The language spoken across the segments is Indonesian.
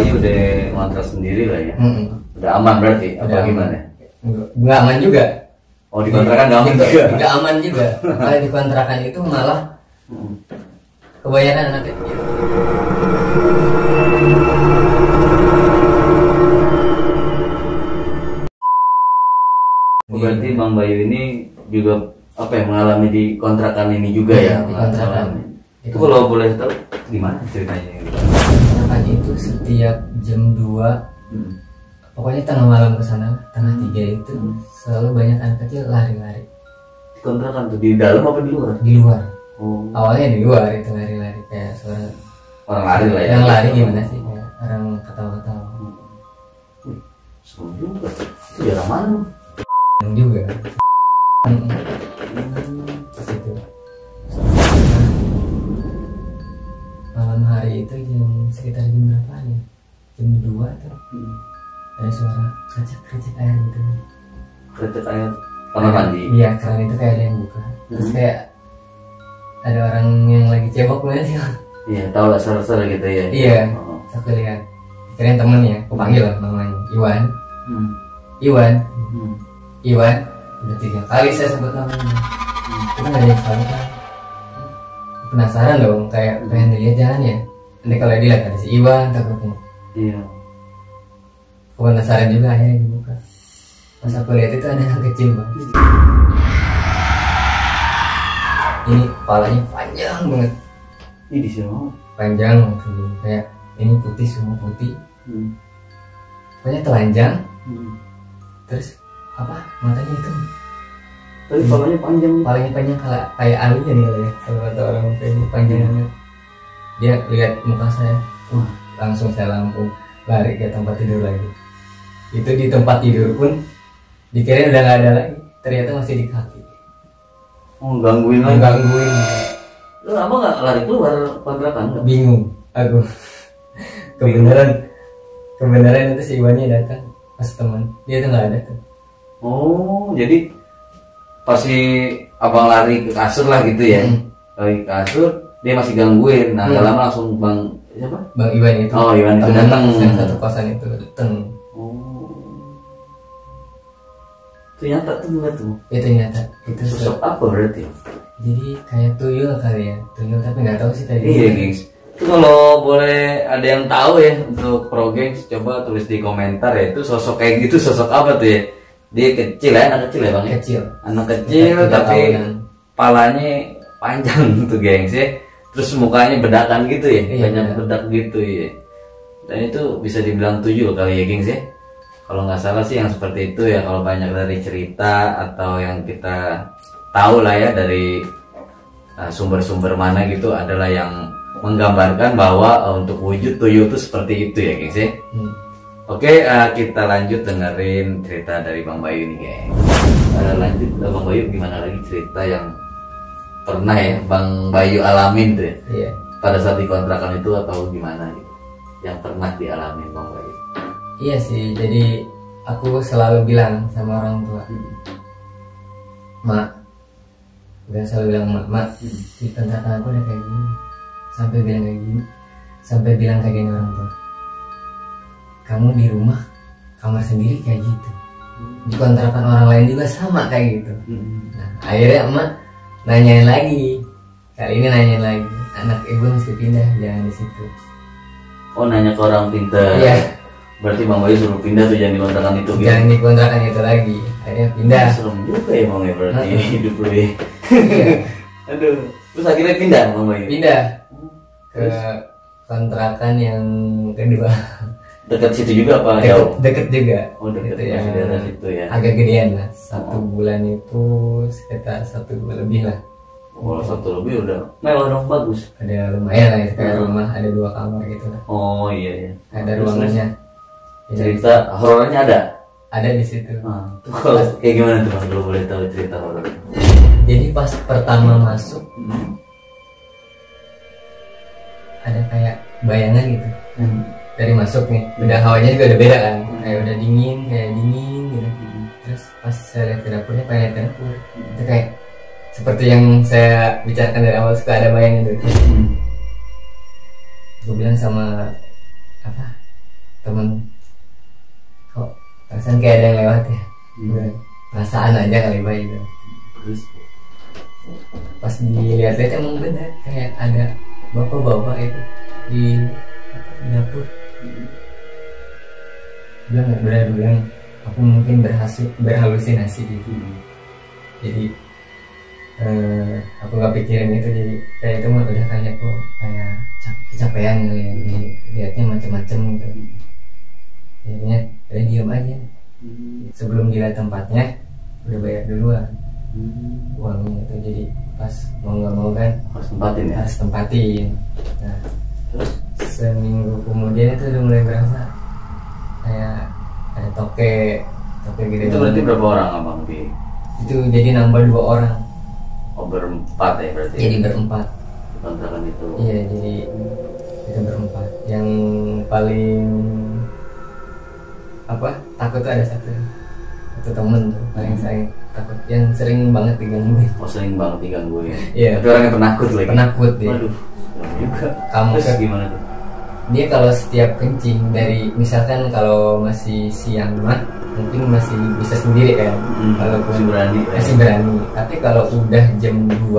posisinya udah ngontrak sendiri lah ya. Udah aman berarti apa Udah gimana? Nggak aman juga. Oh di kontrakan nggak aman juga. Nggak aman juga. Kalau di kontrakan itu malah kebanyakan anak kecil. Berarti Bang Bayu ini juga apa ya, mengalami di kontrakan ini juga ya? Di kontrakan. Itu kalau boleh tahu gimana ceritanya? Kontrakan itu setiap jam 2, pokoknya tengah malam ke sana, tengah 3 itu selalu banyak anak kecil lari-lari. Di kontrakan tuh di dalam apa di luar? Di luar. Oh. Awalnya di luar itu lari-lari kayak suara Orang lari lah ya. yang lari gimana sih? Kayak orang ketawa-ketawa. Seru juga. Itu daerah mana? Yang juga. Terus itu. Malam hari itu sekitar jam berapa ya? Jam 2 tuh. Ada suara kericik air gitu. Kereta air kamar mandi. Iya, keran itu kayak ada yang buka. Terus kayak ada orang yang lagi cebok banget sih. Iya, tahu lah suara-suara gitu ya. Iya. Oh. Aku lihat. Kirain temen ya, aku panggil lah namanya Iwan. Iwan. Iwan. Udah 3 kali saya sebut namanya. Itu nggak ada yang salah kan? Penasaran dong, kayak pengen dilihat jalan ya. Nanti kalau dilihat ada si Iwan takutnya. Iya. Aku penasaran juga akhirnya dibuka. Pas aku lihat itu ada anak kecil bang. Ini kepalanya panjang banget. Ini di sini mau. Panjang kayak ini putih, semua putih. Pokoknya telanjang. Terus apa? Matanya itu. Tapi kepalanya panjang. Kepalanya panjang kayak alien kali ya. Kalau kata orang kayak panjang banget. Dia lihat muka saya. Langsung saya langsung lari ke tempat tidur lagi. Itu di tempat tidur pun dikira udah nggak ada lagi. Ternyata masih di kaki. Oh, gangguin lagi. Menggangguin. Lu apa nggak lari keluar kontrakan? Bingung aku. Kebenaran itu si Iwannya datang pas teman. Dia tuh nggak ada tuh. Oh, jadi pasti abang lari ke kasur lah gitu ya. Lari ke kasur, dia masih gangguin. Nah, nggak lama langsung siapa? Bang Iwan itu. Oh, Iwan itu datang. Yang satu kosan itu datang. Oh. Ternyata tuh enggak tuh. Itu nyata. Itu Sosok apa berarti? jadi kayak tuyul kali ya. Tuyul tapi nggak tahu sih tadi. Iya, gengs. Itu kalau boleh ada yang tahu ya untuk Pro Gengs, coba tulis di komentar ya, itu sosok kayak gitu sosok apa tuh ya? Dia kecil ya, anak kecil ya bang? Kecil. Anak kecil tapi palanya panjang tuh gengs ya. Terus mukanya bedakan gitu ya, banyak bedak gitu ya. Dan itu bisa dibilang tuyul kali ya gengs ya. Kalau nggak salah sih yang seperti itu ya, kalau banyak dari cerita atau yang kita tahu lah ya dari sumber-sumber mana gitu adalah yang menggambarkan bahwa untuk wujud tuyul itu seperti itu ya gengs ya. Oke, kita lanjut dengerin cerita dari Bang Bayu nih geng. Lanjut Bang Bayu, gimana lagi cerita yang pernah ya Bang Bayu alamin tuh ya? Iya. Pada saat di kontrakan itu atau gimana gitu? Yang pernah dialamin Bang Bayu? Iya sih, jadi aku selalu bilang sama orang tua, Mak, udah selalu bilang mak, di kontrakan aku udah kayak gini, sampai bilang kayak gini orang tua. Kamu di rumah kamar sendiri kayak gitu, di kontrakan orang lain juga sama kayak gitu. Nah, akhirnya emak nanyain lagi, kali ini nanyain lagi, anak ibu mesti pindah, jangan di situ. Oh, nanya ke orang pintar. Iya. Berarti Bang Bayu suruh pindah tuh, jangan di kontrakan itu gitu. Jangan di kontrakan itu lagi, akhirnya pindah. Serem juga ya Bang ya berarti hidup lu ya. Aduh, terus akhirnya pindah Bang Bayu? Pindah ke kontrakan yang kedua. Dekat situ juga apa jauh? Deket juga. Oh, deket Itu ya, yang daerah situ ya. agak gedean lah. 1 bulan itu sekitar 1 bulan lebih lah. Kalau 1 lebih udah mewah dong, bagus. Ada lumayan lah, kayak rumah ada 2 kamar gitu lah. Oh iya ya. Ada ruangannya. Cerita horornya ada? Ada di situ. Tuh kalau kayak gimana tuh Bang, kalau boleh tahu cerita horor? Jadi pas pertama masuk ada kayak bayangan gitu. Dari masuk nih, udah hawanya juga udah beda kan, kayak udah dingin gitu. Terus pas saya lihat ke dapurnya, pengen lihat ke dapur, itu kayak seperti yang saya bicarakan dari awal, suka ada bayangan itu. Gue bilang sama temen kok perasaan kayak ada yang lewat ya. Perasaan aja kali Bay itu. Terus Pas dilihat-lihat emang benar kayak ada bapak-bapak itu di dapur. Bilang aku mungkin berhalusinasi gitu. Jadi aku nggak pikirin itu, jadi kayak itu mah udah kayak kayak kecapean kali ya, jadi lihatnya macam-macam gitu. Jadinya udah diam aja. Sebelum dilihat tempatnya udah bayar duluan uangnya itu, jadi pas mau nggak mau kan harus tempatin ya. harus tempatin. Nah terus seminggu kemudian itu udah mulai berasa kayak ada toke gede. Itu berarti berapa orang abang di? Itu jadi nambah 2 orang. Oh, berempat ya berarti. Jadi berempat. Di kontrakan itu. Iya, jadi itu berempat. Yang paling takut tuh ada satu temen tuh paling sering takut, yang sering banget digangguin. Oh, sering banget digangguin. Iya. Tapi orangnya penakut lagi. Penakut dia. Waduh, juga. Kamu Terus kan gimana tuh? dia kalau setiap kencing dari misalkan kalau masih siang mah mungkin masih bisa sendiri kan, kalau masih berani. masih berani. Tapi kalau udah jam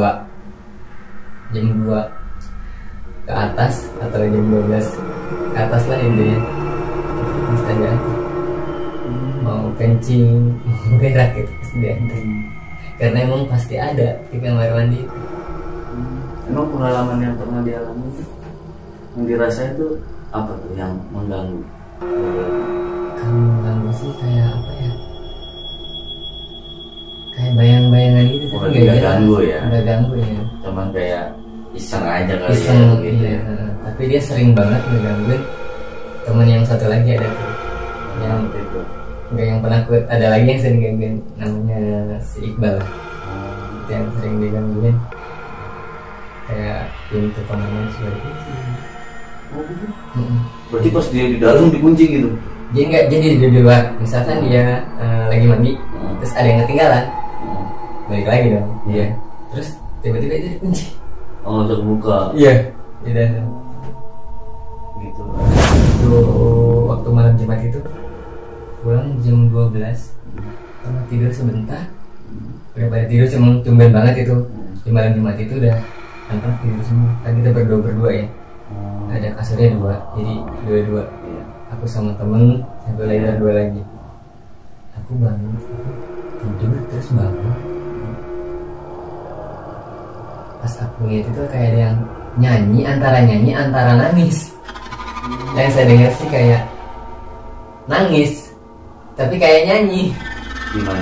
2 ke atas atau jam 12 ke atas lah intinya, pasti aja mau kencing mau berak gitu pasti diantar, karena emang pasti ada di kamar mandi. Emang pengalaman yang pernah dialami itu, yang dirasa itu apa tuh yang mengganggu? Kan mengganggu sih kayak apa ya, kayak bayang-bayangan gitu, Oh, tapi nggak jelas. ganggu ya? Nggak ganggu ya, Cuman kayak iseng aja kali iseng ya gitu iya. ya. Tapi dia sering banget ngegangguin teman yang satu lagi ada tuh, yang Gitu. nggak yang penakut, ada lagi yang sering gangguin, namanya si Iqbal. Itu yang sering digangguin, kayak pintu kamarnya sudah dikunci. Berarti pas dia di dalam dikunci gitu? Dia nggak, jadi di luar misalkan dia lagi mandi terus ada yang ketinggalan, balik lagi dong. Iya. Terus tiba-tiba itu dikunci. Oh, terbuka Iya. Tidak. gitu. Itu waktu malam Jumat itu pulang jam 12, karena tidur sebentar, udah pada tidur, cuma tumben banget itu di malam Jumat itu udah anak tidur semua. Kan kita berdua ya, ada kasurnya 2, jadi 2-2. Iya. Aku sama temen satu lagi, ada 2 lagi. Aku bangun, aku tidur terus bangun. Pas aku lihat itu kayak ada yang nyanyi antara nangis. Yang saya dengar sih kayak nangis, tapi kayak nyanyi Di mana?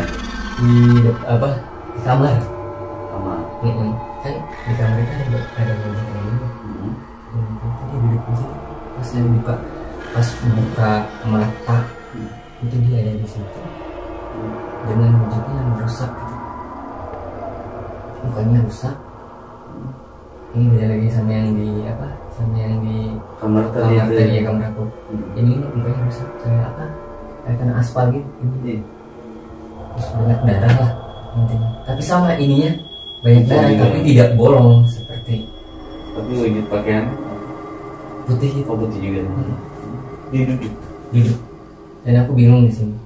di kamar. Kamar. Kan di kamar itu ada banyak orang. Tadi duduk di situ. Pas buka mata, itu dia ada di situ dengan wujudnya yang rusak gitu. Mukanya rusak. Ini beda lagi sama yang di Kamar tadi kamar itu tadi ya? ya, kamar aku. Ini mukanya rusak kayak apa? Kayak kena aspal gitu. Iya. Terus banyak darah lah intinya. Tapi sama ininya banyak Putih darah juga. tapi tidak bolong seperti Tapi wujud pakaian putih gitu. oh putih juga. Dia duduk. Duduk. Dan aku bingung di sini.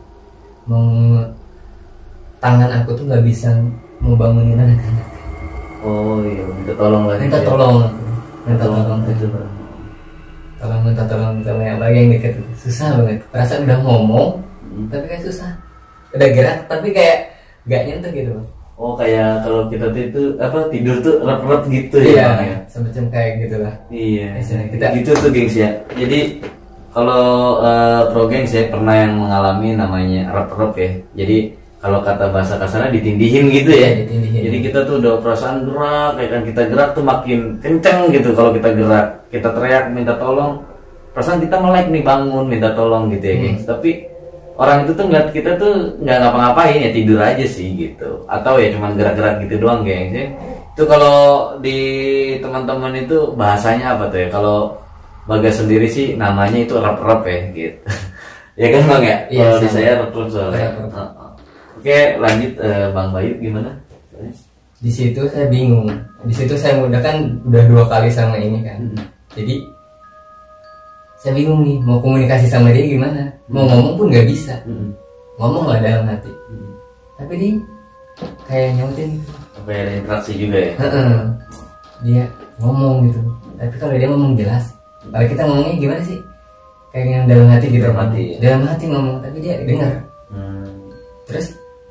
Tangan aku tuh nggak bisa mau bangunin anak-anak. Oh iya, minta tolong lagi. Minta tolong aku. Minta tolong. Itu. Minta tolong sama yang lagi yang deket itu. Susah banget. Perasaan udah ngomong, tapi kayak susah. Udah gerak, tapi kayak gak nyentuh gitu. Oh, kayak kalau kita tuh itu apa tidur tuh rep-rep gitu ya, Iya, Bang, ya? semacam kayak gitulah. Iya. Kita Gitu tuh gengs ya. Jadi kalau pro gengs ya pernah yang mengalami namanya rep-rep ya. Jadi kalau kata bahasa kasarnya ditindihin gitu ya. Iya, ditindihin. Jadi kita tuh udah perasaan gerak, kayak kan kita gerak tuh makin kenceng gitu kalau kita gerak. Kita teriak minta tolong, perasaan kita melek nih bangun minta tolong gitu ya gengs. Tapi orang itu tuh ngeliat kita tuh nggak ngapa-ngapain ya, tidur aja sih gitu. Atau ya cuman gerak-gerak gitu doang gengs ya. Itu kalau di teman-teman itu bahasanya apa tuh ya? Kalau Bagas sendiri sih namanya itu rep-rep ya gitu. Ya kan Bang ya? Iya, Kalau di sama. saya rep-rep soalnya. Rep-rep. Oke, lanjut Bang Bayu gimana? di situ saya bingung. Di situ saya udah 2 kali sama ini kan. Jadi Saya bingung nih mau komunikasi sama dia gimana, mau ngomong pun nggak bisa, ngomong lah dalam hati, tapi dia kayak nyautin gitu. Apa ada interaksi juga ya? Dia ngomong gitu, tapi kalau dia ngomong jelas, kalau kita ngomongnya gimana sih, kayak yang dalam hati gitu, dalam hati ngomong, tapi dia dengar. Terus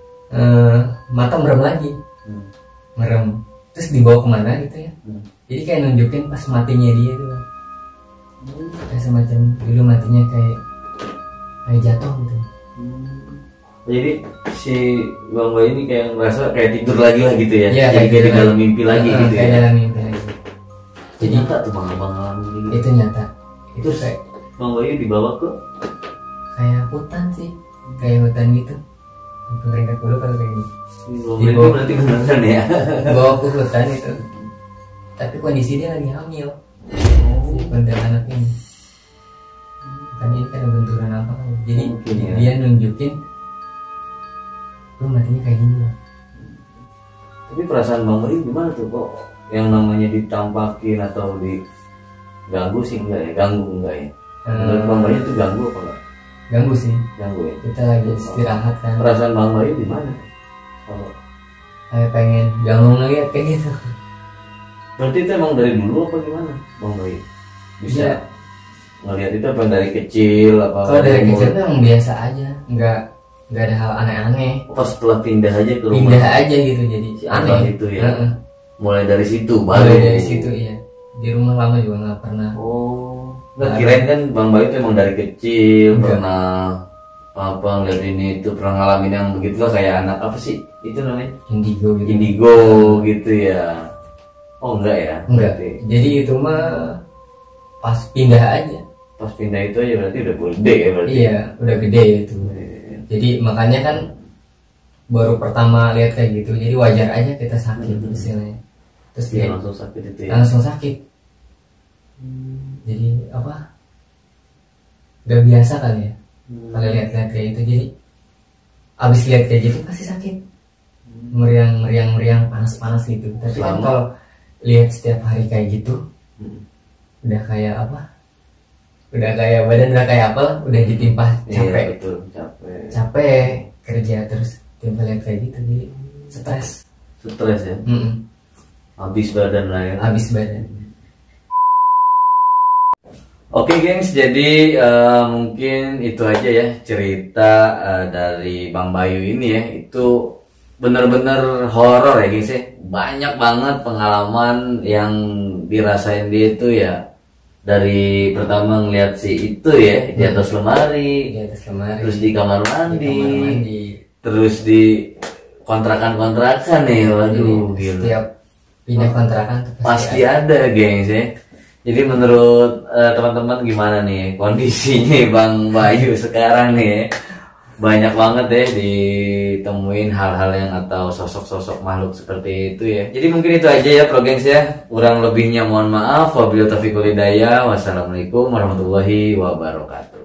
mata merem lagi, merem, terus dibawa kemana gitu ya, jadi kayak nunjukin pas matinya dia tuh, kayak semacam dulu matinya kayak jatuh gitu. Jadi si Bang Bayu ini kayak ngerasa kayak tidur lagi lah gitu ya, ya jadi kayak di dalam lagi. mimpi lagi gitu kayak ya. dalam mimpi lagi. Jadi nyata tuh Bang gitu. Itu nyata. Itu kayak Bang Bayu dibawa ke kayak hutan sih, kayak hutan gitu. Peringkat dulu kalau kayak gini. Itu berarti beneran ya. Bawa ke hutan itu. Tapi kondisi dia lagi hamil. Si kuntilanak ini. Kan ini kan benturan apa kan. Jadi ya. dia nunjukin lu matinya kayak gini loh. Tapi perasaan Bang Bayu gimana tuh kok yang namanya ditampakin atau diganggu sih enggak ya? Ganggu enggak ya? Menurut Bang Bayu itu ganggu apa enggak? Ganggu sih. Ganggu ya? Kita lagi istirahat kan. Perasaan Bang Bayu gimana? Kalau kayak pengen ganggu lagi kayak gitu. berarti itu emang dari dulu apa gimana Bang Bayu? Bisa Ya. ngelihat itu apa dari kecil apa? Kalau dari kecil tuh emang biasa aja, nggak ada hal aneh-aneh. Pas setelah pindah aja ke rumah. Pindah aja gitu jadi Si aneh itu ya. Mulai dari situ Mulai baru. dari situ iya. Di rumah lama juga nggak pernah. Oh, nggak kirain kan Bang Bayu itu emang dari kecil Enggak. pernah apa ngeliat ini itu pernah ngalamin yang begitu lah kayak anak apa sih itu namanya Indigo gitu. indigo gitu ya. Oh enggak ya? Enggak. Berarti Jadi itu mah pas pindah aja. pas pindah itu aja berarti udah gede ya berarti. Iya, udah gede itu. Jadi makanya kan baru pertama lihat kayak gitu. Jadi wajar aja kita sakit istilahnya. Terus Dia dia langsung sakit itu ya. langsung sakit. Jadi apa? Gak biasa kali ya. Kalau lihat-lihat kayak itu, jadi abis lihat kayak gitu pasti sakit, meriang panas gitu. Tapi kan Selama- kalau lihat setiap hari kayak gitu, udah kayak apa? Udah kayak badan udah kayak apa? Udah ditimpa capek, Iya, betul, capek. capek kerja terus tiba lihat kayak gitu, jadi stres, Stres ya. Habis badan lah ya. abis badan. Oke gengs, jadi mungkin itu aja ya cerita dari Bang Bayu ini ya. Itu bener-bener horor ya gengs ya. Banyak banget pengalaman yang dirasain dia itu ya. Dari pertama ngeliat si itu ya di atas lemari, Di atas lemari, terus di kamar di mandi, kamar mandi. terus di kontrakan-kontrakan nih. Waduh, Jadi gila. setiap pindah kontrakan tuh Pasti ada gengs ya. Jadi menurut teman-teman gimana nih kondisinya Bang Bayu sekarang nih? Banyak banget ya ditemuin hal-hal yang atau sosok-sosok makhluk seperti itu ya. Jadi mungkin itu aja ya Pro Gengs ya. Kurang lebihnya mohon maaf. Wabillahi taufiq wal hidayah. Wassalamualaikum warahmatullahi wabarakatuh.